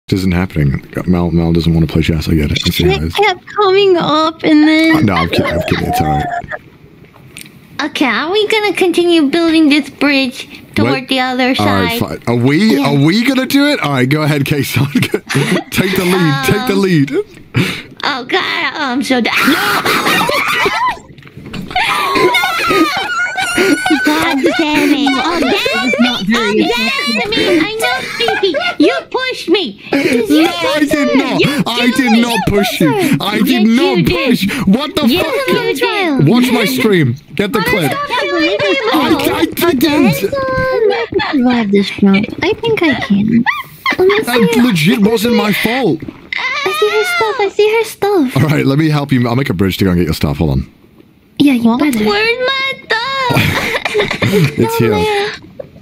isn't happening. Mel doesn't want to play chess. I get it. It kept coming up and then... No, I'm kidding. It's alright. Okay, are we gonna continue building this bridge toward the other side? Alright, fine. Are we gonna do it? Alright, go ahead, Kson. Take the lead. Take the lead. Oh god, I'm so done. God damn it. Oh, I know, Fifi. You pushed me. No, I did not. I did not push you. I did not push. What the fuck? Watch my stream. Get the clip. I didn't. Survive this jump. I think I can. That legit wasn't my fault. I see her stuff. All right, let me help you. I'll make a bridge to go and get your stuff. Hold on. Yeah, you better. Where's my stuff? It's here.